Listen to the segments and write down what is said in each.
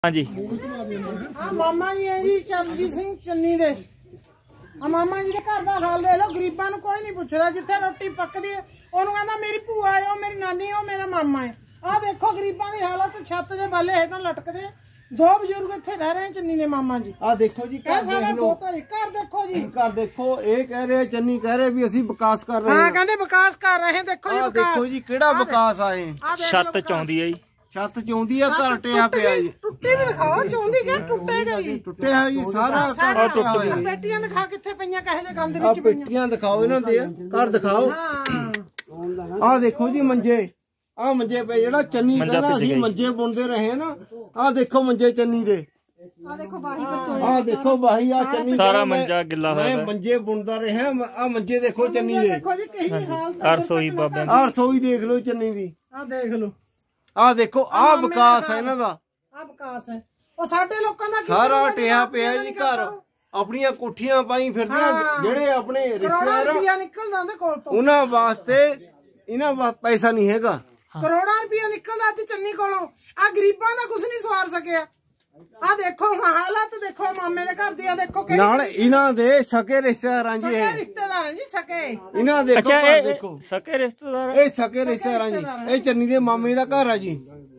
हाँ जी मामा जी है जी चरणजीत सिंह चन्नी दे मामा जी के घर का हाल देख लो। गरीबां नूं कोई नहीं पुछदा, जिथे रोटी पकदी है ओनूं कहंदा मेरी भूआ है, मेरी नानी है, मेरा मामा है। आ देखो गरीबां दी हालत, छत दे बाले हेठां लटकदे। दो बजुर्ग इत्थे रह रहे हैं चन्नी दे मामा जी। आ देखो जी घर देख लो, घर देखो जी, घर देखो। ये कह रहे चन्नी कह रहे भी असीं विकास कर रहे हैं। हां कहंदे विकास कर रहे हैं। देखो जी देखो जी किहड़ा विकास आए। छत चौंदी है जी, छत चौंदी है, घर टिया पिया जी। टुੱਟੀ भी दिखाओ, चौंदी क्या टुੱटेगा जी, टुੱਟਿਆ है जी सारा घर टुੱਟ ਗਿਆ। पेटियां दिखा किथे पईयां, कहे जे गंद विच पईयां। पेटियां दिखाओ इन्हां दे, घर दिखाओ। आ देखो जी मंजे, आ मंजे पे जेड़ा चन्नी कहंदा असीं मंजे बुनदे रहे ना। आ देखो मंजे चन्नी दे, आ देखो बाही पर, आ देखो बाही। आ चन्नी सारा मंजा गिल्ला होया मैं मंजे बुनदा रहा। आ मंजे देखो चन्नी दे, देखो जी कही हाल। रसोई बाबे आ रसोई देख लो चन्नी दी। आ देख लो, आ देखो आ विकास है इन्हां दा। आ विकास है ਉਹ ਸਾਡੇ ਲੋਕਾਂ ਦਾ ਸਾਰਾ ਟਿਆ ਪਿਆ ਜੀ ਘਰ। ਆਪਣੀਆਂ ਕੋਠੀਆਂ ਪਾਈ ਫਿਰਦੇ ਜਿਹੜੇ ਆਪਣੇ ਰਿਸ਼ਤੇਦਾਰ ਰੁਪਿਆ ਨਿਕਲਦਾ ਉਹਦੇ ਕੋਲ ਤੋਂ, ਉਹਨਾਂ ਵਾਸਤੇ ਇਹਨਾਂ ਵਾਸਤੇ ਪੈਸਾ ਨਹੀਂ ਹੈਗਾ। ਕਰੋੜਾਂ ਰੁਪਿਆ ਨਿਕਲਦਾ ਅੱਜ ਚੰਨੀ ਕੋਲੋਂ। ਆ ਗਰੀਬਾਂ ਦਾ ਕੁਝ ਨਹੀਂ ਸਵਾਰ ਸਕਿਆ। ਆ ਦੇਖੋ ਹਾਲਾਤ ਦੇਖੋ ਮਾਮੇ ਦੇ ਘਰ ਦੀ। ਆ ਦੇਖੋ ਨਾਲ ਇਹਨਾਂ ਦੇ ਸਕੇ ਰਿਸ਼ਤੇਦਾਰਾਂ ਜੀ, ਇਹ ਰਿਸ਼ਤੇਦਾਰ ਜੀ ਸਕੇ। ਇਹਨਾਂ ਦੇਖੋ ਅੱਛਾ ਘਰ ਦੇਖੋ, ਸਕੇ ਰਿਸ਼ਤੇਦਾਰ, ਇਹ ਸਕੇ ਰਿਸ਼ਤੇਦਾਰਾਂ ਜੀ। ਇਹ ਚੰਨੀ ਦੇ ਮਾਮੇ ਦਾ ਘਰ ਆ ਜੀ।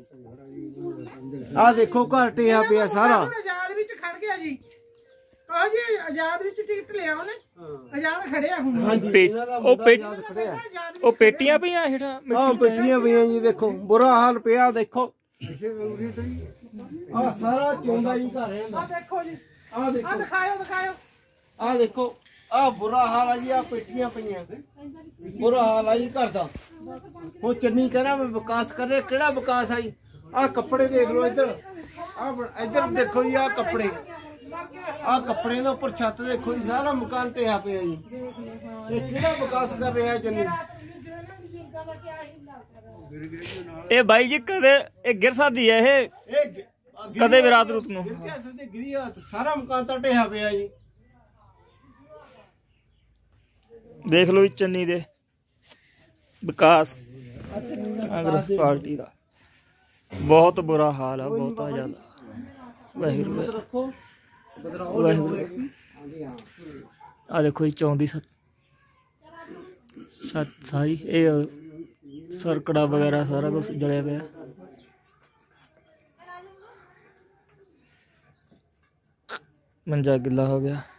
ਆ ਦੇਖੋ ਘਰ ਟਿਆ ਪਿਆ ਸਾਰਾ। ਆਜ਼ਾਦ ਵਿੱਚ ਖੜ ਗਿਆ ਜੀ। ਕਹੋ ਜੀ ਆਜ਼ਾਦ ਵਿੱਚ ਟਿਕਟ ਲਿਆ ਉਹਨੇ, ਆਜ਼ਾਦ ਖੜਿਆ ਹੁਣ। ਉਹ ਪੇਟੀਆਂ ਪਈਆਂ ਹੇਠਾਂ, ਆ ਪੇਟੀਆਂ ਪਈਆਂ ਜੀ। ਦੇਖੋ ਬੁਰਾ ਹਾਲ ਪਿਆ ਦੇਖੋ। ਆ ਸਾਰਾ ਚੌਂਦਾ ਜੀ ਘਰ ਇਹਦਾ। ਆ ਦੇਖੋ ਜੀ, ਆ ਦੇਖੋ, ਆ ਦਿਖਾਓ ਦਿਖਾਓ। ਆ ਦੇਖੋ ਆ ਬੁਰਾ ਹਾਲ ਆ ਜੀ। ਆ ਪੇਟੀਆਂ ਪਈਆਂ, ਬੁਰਾ ਹਾਲ ਆ ਜੀ ਘਰ ਦਾ। ਉਹ ਚੰਨੀ ਕਹਿੰਦਾ ਮੈਂ ਵਿਕਾਸ ਕਰ ਰਿਹਾ। ਕਿਹੜਾ ਵਿਕਾਸ ਆ ਜੀ? ਆ ਕੱਪੜੇ ਦੇਖ ਲਓ ਇੱਧਰ, ਆ ਇੱਧਰ ਦੇਖੋ ਜੀ। ਆ ਕੱਪੜੇ, ਆ ਕੱਪੜੇ ਦੇ ਉੱਪਰ ਛੱਤ ਦੇਖੋ ਜੀ। ਸਾਰਾ ਮਕਾਨ ਢਹਿਆ ਪਿਆ ਜੀ। ਇਹ ਕਿਹੜਾ ਵਿਕਾਸ ਕਰ ਰਿਹਾ ਚੰਨੀ? ਇਹ ਬਾਈ ਜੀ ਕਦੇ ਇਹ ਗਿਰ ਸਕਦੀ ਹੈ, ਇਹ ਕਦੇ ਵੀ ਰਾਤ ਰੁੱਤ ਨੂੰ ਸਾਰਾ ਮਕਾਨ ਤਾਂ ਢਹਿਆ ਪਿਆ ਜੀ। ਦੇਖ ਲਓ ਜੀ ਚੰਨੀ ਦੇ ਵਿਕਾਸ ਕਾਂਗਰਸ ਪਾਰਟੀ ਦਾ बहुत बुरा हाल है, बहुत ज्यादा। वाहिगुरू आ देखो जी चौंदी छत सारी, ये सरकड़ा वगैरह सारा कुछ जलिया पिया। मंजा गिला हो गया।